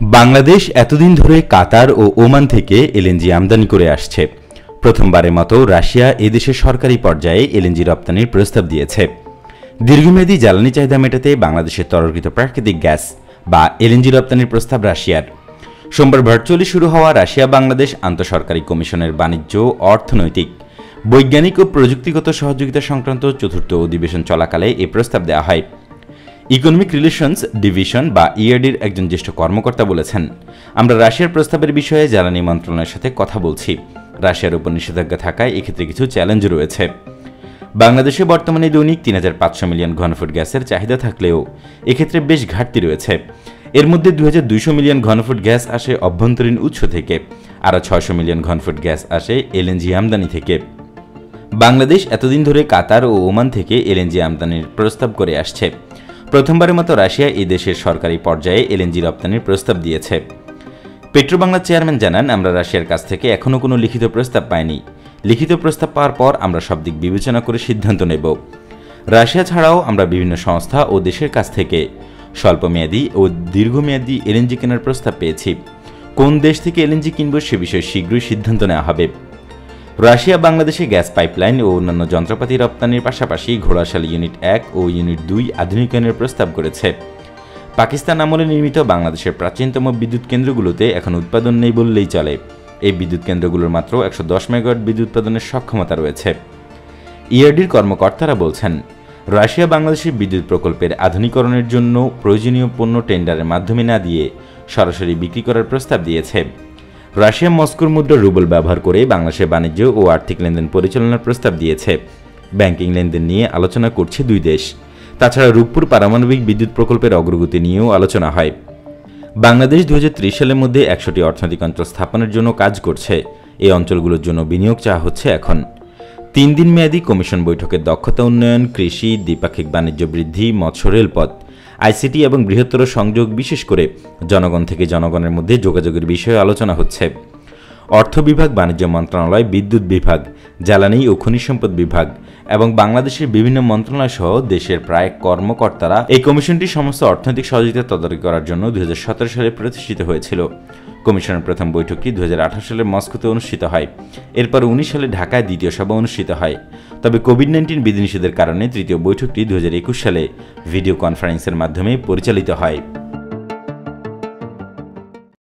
বাংলাদেশ এতদিন ধরে কাতার ও ওমান থেকে এলএনজি আমদানি করে আসছে। প্রথমবারের মতো রাশিয়া এদেশের সরকারি পর্যায়ে এলএনজি রপ্তানির প্রস্তাব দিয়েছে। দীর্ঘমেয়াদী জ্বালানি চাহিদা মেটাতে বাংলাদেশের তরলকৃত প্রাকৃতিক গ্যাস বা এলএনজি রপ্তানির প্রস্তাব রাশিয়ার। সোমবার ভার্চুয়ালি শুরু হওয়া রাশিয়া বাংলাদেশ আন্তঃসরকারি কমিশনের বাণিজ্য, অর্থনৈতিক, বৈজ্ঞানিক ও প্রযুক্তিগত সহযোগিতা সংক্রান্ত চতুর্থ অধিবেশন চলাকালে এই প্রস্তাব দেওয়া হয়। ইকোনমিক রিলেশনস ডিভিশন বা ইআরডির একজন জ্যেষ্ঠ কর্মকর্তা বলেছেন, আমরা রাশিয়ার প্রস্তাবের বিষয়ে জ্বালানি মন্ত্রণালয়ের সাথে কথা বলছি। রাশিয়ার উপর নিষেধাজ্ঞা থাকায় এক্ষেত্রে কিছু চ্যালেঞ্জ রয়েছে। বাংলাদেশে বর্তমানে দৈনিক ৩৫০০ মিলিয়ন ঘনফুট গ্যাসের চাহিদা থাকলেও এক্ষেত্রে বেশ ঘাটতি রয়েছে। এর মধ্যে ২২০০ মিলিয়ন ঘনফুট গ্যাস আসে অভ্যন্তরীণ উৎস থেকে, আরও ৬০০ মিলিয়ন ঘনফুট গ্যাস আসে এলএনজি আমদানি থেকে। বাংলাদেশ এতদিন ধরে কাতার ও ওমান থেকে এলএনজি আমদানির প্রস্তাব করে আসছে। প্রথমবারের মতো রাশিয়া এই দেশের সরকারি পর্যায়ে এলএনজি রপ্তানির প্রস্তাব দিয়েছে। পেট্রোবাংলার চেয়ারম্যান জানান, আমরা রাশিয়ার কাছ থেকে এখনও কোনো লিখিত প্রস্তাব পাইনি। লিখিত প্রস্তাব পাওয়ার পর আমরা সব দিক বিবেচনা করে সিদ্ধান্ত নেব। রাশিয়া ছাড়াও আমরা বিভিন্ন সংস্থা ও দেশের কাছ থেকে স্বল্পমেয়াদী ও দীর্ঘমেয়াদী এলএনজি কেনার প্রস্তাব পেয়েছি। কোন দেশ থেকে এলএনজি কিনব সে বিষয়ে শীঘ্রই সিদ্ধান্ত নেওয়া হবে। রাশিয়া বাংলাদেশে গ্যাস পাইপলাইন ও অন্যান্য যন্ত্রপাতি রপ্তানির পাশাপাশি ঘোড়াশালী ইউনিট ১ ও ইউনিট ২ আধুনিকায়নের প্রস্তাব করেছে। পাকিস্তান আমলে নির্মিত বাংলাদেশের প্রাচীনতম বিদ্যুৎ কেন্দ্রগুলোতে এখন উৎপাদন নেই বললেই চলে। এই বিদ্যুৎ কেন্দ্রগুলোর মাত্র ১১০ মেগাওয়াট বিদ্যুৎ উৎপাদনের সক্ষমতা রয়েছে। ইআরডির কর্মকর্তারা বলছেন, রাশিয়া বাংলাদেশের বিদ্যুৎ প্রকল্পের আধুনিকরণের জন্য প্রয়োজনীয় পণ্য টেন্ডারের মাধ্যমে না দিয়ে সরাসরি বিক্রি করার প্রস্তাব দিয়েছে। রাশিয়া মস্কোর মুদ্রা রুবল ব্যবহার করে বাংলাদেশের বাণিজ্য ও আর্থিক লেনদেন পরিচালনার প্রস্তাব দিয়েছে। ব্যাংকিং লেনদেন নিয়ে আলোচনা করছে দুই দেশ। তাছাড়া রূপপুর পারমাণবিক বিদ্যুৎ প্রকল্পের অগ্রগতি নিয়েও আলোচনা হয়। বাংলাদেশ ২০৩০ সালের মধ্যে ১০০টি অর্থনৈতিক অঞ্চল স্থাপনের জন্য কাজ করছে। এই অঞ্চলগুলোর জন্য বিনিয়োগ চাওয়া হচ্ছে এখন। ৩ দিন মেয়াদী কমিশন বৈঠকে দক্ষতা উন্নয়ন, কৃষি, দ্বিপাক্ষিক বাণিজ্য বৃদ্ধি, মৎস্য, রেলপথ, আইসিটি এবং বৃহত্তর সংযোগ, বিশেষ করে জনগণ থেকে জনগণের মধ্যে যোগাযোগের বিষয়ে আলোচনা হচ্ছে। অর্থ বিভাগ, বাণিজ্য মন্ত্রণালয়, বিদ্যুৎ বিভাগ, জ্বালানি ও খনিজ সম্পদ বিভাগ এবং বাংলাদেশের বিভিন্ন মন্ত্রণালয় সহ দেশের প্রায় কর্মকর্তারা এই কমিশনটি সমস্ত অর্থনৈতিক সহযোগিতা তদারকি করার জন্য ২০১৭ সালে প্রতিষ্ঠিত হয়েছিল। কমিশনের প্রথম বৈঠকটি ২০১৮ সালে মস্কোতে অনুষ্ঠিত হয়। এরপর ১৯ সালে ঢাকায় দ্বিতীয় সভা অনুষ্ঠিত হয়। তবে কোভিড-১৯ বিধিনিষেধের কারণে তৃতীয় বৈঠকটি ২০২১ সালে ভিডিও কনফারেন্সের মাধ্যমে পরিচালিত হয়।